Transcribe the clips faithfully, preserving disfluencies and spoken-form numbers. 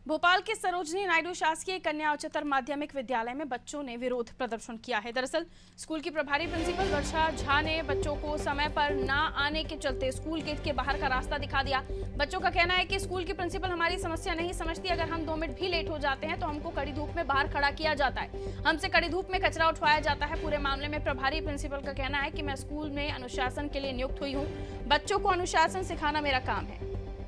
भोपाल के सरोजनी नायडू शासकीय कन्या उच्चतर माध्यमिक विद्यालय में बच्चों ने विरोध प्रदर्शन किया है। दरअसल स्कूल की प्रभारी प्रिंसिपल वर्षा झा ने बच्चों को समय पर न आने के चलते स्कूल गेट के बाहर का रास्ता दिखा दिया। बच्चों का कहना है कि स्कूल की प्रिंसिपल हमारी समस्या नहीं समझती, अगर हम दो मिनट भी लेट हो जाते हैं तो हमको कड़ी धूप में बाहर खड़ा किया जाता है, हमसे कड़ी धूप में कचरा उठवाया जाता है। पूरे मामले में प्रभारी प्रिंसिपल का कहना है कि मैं स्कूल में अनुशासन के लिए नियुक्त हुई हूँ, बच्चों को अनुशासन सिखाना मेरा काम है।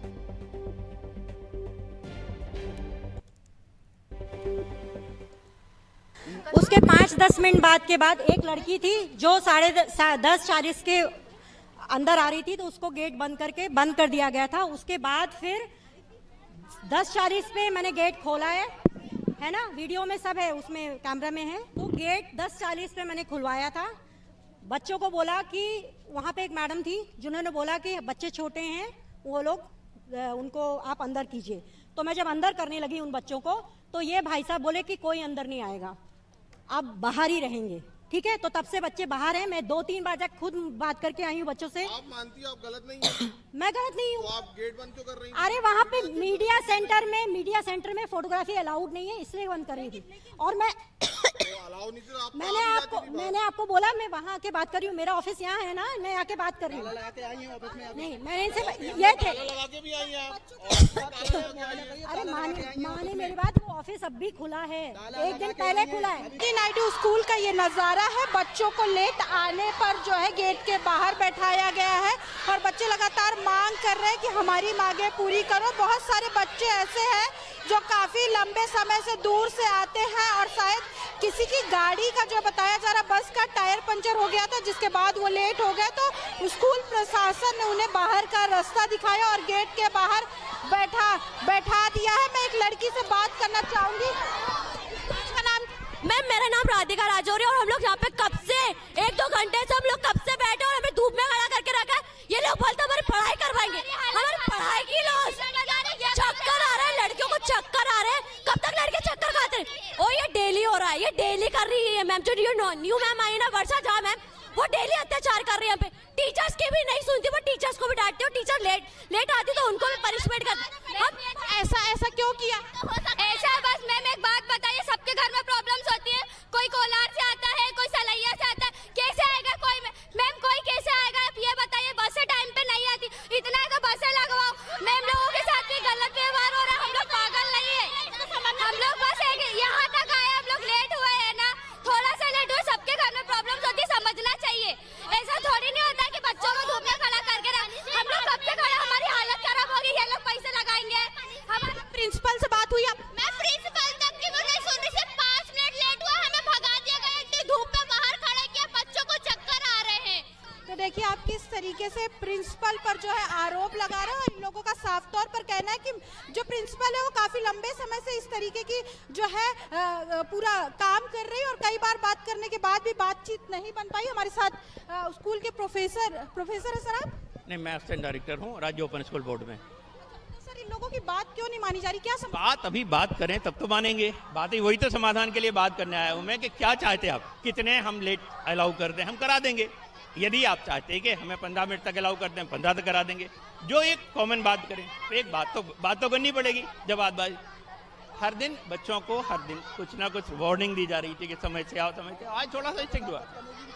उसके पाँच दस मिनट बाद के बाद एक लड़की थी जो साढ़े दस चालीस के अंदर आ रही थी, तो उसको गेट बंद करके बंद कर दिया गया था। उसके बाद फिर दस चालीस पे मैंने गेट खोला है है ना, वीडियो में सब है, उसमें कैमरा में है। तो गेट दस चालीस पे मैंने खुलवाया था। बच्चों को बोला कि वहाँ पे एक मैडम थी जिन्होंने बोला कि बच्चे छोटे हैं, वो लोग उनको आप अंदर कीजिए। तो मैं जब अंदर करने लगी उन बच्चों को, तो ये भाई साहब बोले कि कोई अंदर नहीं आएगा, आप बाहर ही रहेंगे। ठीक है, तो तब से बच्चे बाहर हैं। मैं दो तीन बार तक खुद बात करके आई हूँ बच्चों से। आप मानती हो आप गलत नहीं है? मैं गलत नहीं हूँ। तो आप गेट बंद क्यों कर रही हैं? अरे वहाँ पे मीडिया सेंटर में मीडिया सेंटर में फोटोग्राफी अलाउड नहीं है, इसलिए बंद कर रही थी। और मैं तो अलाउ नहीं थी, आप मैंने आपको मैंने आपको बोला मैं वहाँ आके बात कर रही हूँ, मेरा ऑफिस यहाँ है ना, मैं आके बात कर रही हूँ। नहीं, मैंने इनसे ये थे। अरे माने माने मेरी बात, वो ऑफिस अब भी खुला है, एक दिन पहले खुला है। नायडू स्कूल का ये नज़ारा है। बच्चों को लेट आने पर जो है गेट के बाहर बैठाया गया है और बच्चे लगातार मांग कर रहे हैं कि हमारी मांगे पूरी करो। बहुत सारे बच्चे ऐसे हैं जो काफी लंबे समय से दूर से आते हैं और शायद किसी की गाड़ी का जो बताया जा रहा बस का टायर पंचर हो गया था, जिसके बाद वो लेट हो गए। तो स्कूल प्रशासन ने उन्हें बाहर का रास्ता दिखाया और गेट के बाहर बैठा बैठा दिया है। मैं एक लड़की से बात करना चाहूंगी। मैम, मेरा नाम राधिका राजौरी और हम लोग यहाँ पे कब से एक दो घंटे से हम लोग कब से बैठे और हमें धूप में खड़ा करके रखा है। ये लोग बोलते हमारी पढ़ाई करवाएंगे, हमारी पढ़ाई की लॉस। चक्कर आ रहा है, लड़कियों को चक्कर आ रहे हैं। कब तक लड़के चक्कर खाते हैं? और ये डेली हो रहा है, ये डेली कर रही है मैम। जो न्यू मैम आई ना वर्षा झा मैम, वो डेली अत्याचार कर रही है यहाँ पे। टीचर्स की भी नहीं सुनती, वो टीचर्स को भी डांटती है। टीचर लेट लेट आती तो उनको भी पनिशमेंट करती। हम ऐसा ऐसा क्यों किया? ऐसा बस मैम एक बात बताइए, सबके घर में प्रॉब्लम्स होती है। कोई कोलार से आता है, कोई सलैया से आता है, कैसे आएगा कोई? मैम कोई कैसे आएगा आप ये बताइए। बसें टाइम पे नहीं आती, इतना का बसें लगवाओ। मैम लोगों के साथ भी गलत व्यवहार हो रहा है। हम लोग पागल नहीं है, हम लोग बस यहाँ तक आए, हम लोग लेट हुए है ना, थोड़ा सा लेट हुए। सबके घर में प्रॉब्लम्स होती है, समझना चाहिए। ऐसा थोड़ी नहीं होता कि बच्चों को धूप में खड़ा करके रख। हम लोग कब से खड़े, हमारी हालत खराब होगी, ये लोग पैसे लगाएंगे। हमारे प्रिंसिपल से बात हुई? मैं प्रिंसिपल तक की वो नहीं सुन रही, सिर्फ पाँच मिनट लेट हुआ, हमें भगा दिया गया। इतनी धूप में बाहर खड़े किया, बच्चों को चक्कर आ रहे हैं। तो देखिए आप किस तरीके से प्रिंसिपल पर जो है आरोप लगा रहे हैं। इन लोगों का साफ तौर पर कहना है कि जो प्रिंसिपल है वो काफी लंबे समय से इस तरीके की जो है पूरा काम कर रही है और कई बार बात करने के बाद भी बातचीत नहीं बन पाई। हमारे साथ स्कूल के प्रोफेसर प्रोफेसर है सर आप? नहीं, मैं असिस्टेंट डायरेक्टर हूँ राज्य ओपन स्कूल बोर्ड में। सर इन लोगों की बात क्यों नहीं मानी जा रही? क्या समझ... बात अभी बात करें तब तो मानेंगे। बात ही वही तो समाधान के लिए बात करने आया हूँ मैं कि क्या चाहते हैं आप, कितने हम लेट अलाउ कर दें, हम करा देंगे। यदि आप चाहते हैं कि हमें पंद्रह मिनट तक अलाउ कर दें, पंद्रह तक करा देंगे। जो एक कॉमन बात करें, तो एक बात तो बात तो करनी पड़ेगी। जब बात हर दिन बच्चों को हर दिन कुछ ना कुछ वार्निंग दी जा रही थी कि समय से आओ, समय से। आज थोड़ा सा स्ट्रिक्ट हुआ,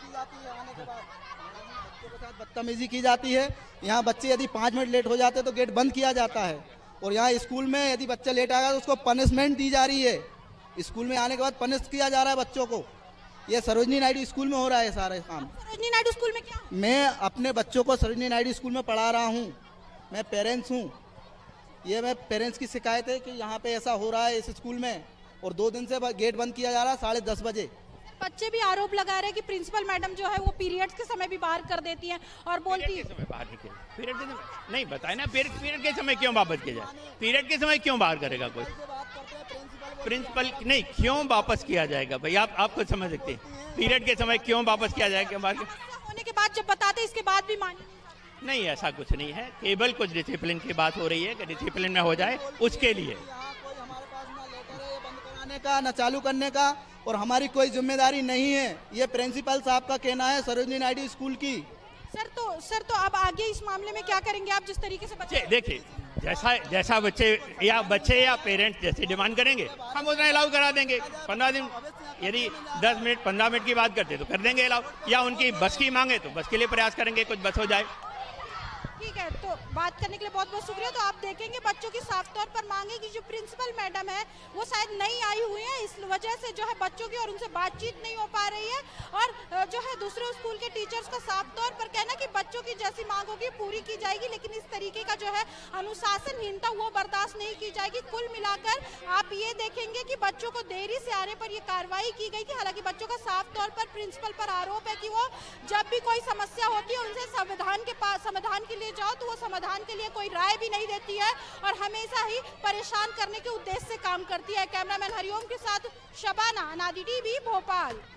बदतमीजी की जाती है। यहाँ बच्चे यदि पाँच मिनट लेट हो जाते हैं तो गेट बंद किया जाता है। और यहाँ स्कूल में यदि बच्चा लेट आएगा तो उसको पनिशमेंट दी जा रही है। स्कूल में आने के बाद पनिश किया जा रहा है बच्चों को। ये सरोजनी नायडू स्कूल में हो रहा है सारे काम। सरोजनी नायडू स्कूल में क्या? मैं अपने बच्चों को सरोजनी नायडू स्कूल में पढ़ा रहा हूँ, मैं पेरेंट्स हूँ। ये मैं पेरेंट्स की शिकायत है कि यहाँ पे ऐसा हो रहा है इस स्कूल में, और दो दिन से गेट बंद किया जा रहा है साढ़े दस बजे। बच्चे भी आरोप लगा रहे हैं कि प्रिंसिपल मैडम जो है वो पीरियड्स के समय भी बाहर कर देती हैं और बोलती है बाहर निकले। पीरियड के समय नहीं बताए ना, पीरियड के समय क्यों वापस किया जाए? पीरियड के समय क्यों बाहर करेगा कोई? प्रिंसिपल नहीं, क्यों वापस किया जाएगा भाई? आप आप खुद समझ सकते हैं पीरियड के समय क्यों वापस किया जाएगा? बाहर होने के बाद जब बताते इसके बाद भी मानिए नहीं, ऐसा कुछ नहीं है। केवल कुछ डिसिप्लिन की बात हो रही है कि डिसिप्लिन में हो जाए, उसके लिए का न चालू करने का और हमारी कोई जिम्मेदारी नहीं है। ये प्रिंसिपल साहब का कहना है सरोजनी नायडू स्कूल की। सर तो सर तो अब आगे इस मामले में क्या करेंगे आप? जिस तरीके से बच्चे देखिए जैसा जैसा बच्चे या बच्चे या पेरेंट्स जैसे डिमांड करेंगे हम उतना अलाउ करा देंगे। पंद्रह दिन यदि दस मिनट पंद्रह मिनट की बात करते तो कर देंगे अलाउ, या उनकी बस की मांगे तो बस के लिए प्रयास करेंगे, कुछ बस हो जाए। ठीक है, तो बात करने के लिए बहुत बहुत शुक्रिया। तो आप देखेंगे बच्चों की साफ तौर पर मांगे कि जो प्रिंसिपल मैडम है वो शायद नई आई हुई है, इस वजह से जो है बच्चों की और उनसे बातचीत नहीं हो पा रही है, और जो है दूसरे स्कूल के टीचर्स का साफ तौर पर कहना कि बच्चों की जैसी मांग होगी पूरी की जाएगी, लेकिन इस तरीके का जो है अनुशासनहीनता वो बर्दाश्त नहीं की जाएगी। कुल मिलाकर आप ये देखेंगे कि बच्चों को देरी से आने पर ये कार्रवाई की गई थी। हालांकि बच्चों का साफ तौर पर प्रिंसिपल पर आरोप है कि वो जब भी कोई समस्या होती है उनसे समाधान के पास समाधान के लिए जाओ तो वो समाधान के लिए कोई राय भी नहीं देती है और हमेशा ही परेशान करने के उद्देश्य से काम करती है। कैमरामैन हरिओम के साथ शबाना, अनादि टीवी, भोपाल।